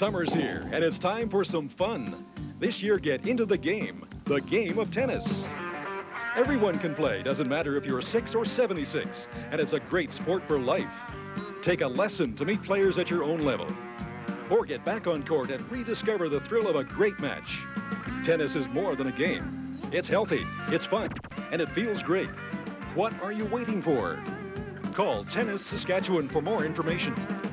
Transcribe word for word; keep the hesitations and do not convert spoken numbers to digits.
Summer's here, and it's time for some fun. This year, get into the game, the game of tennis. Everyone can play, doesn't matter if you're six or seventy-six, and it's a great sport for life. Take a lesson to meet players at your own level. Or get back on court and rediscover the thrill of a great match. Tennis is more than a game. It's healthy, it's fun, and it feels great. What are you waiting for? Call Tennis Saskatchewan for more information.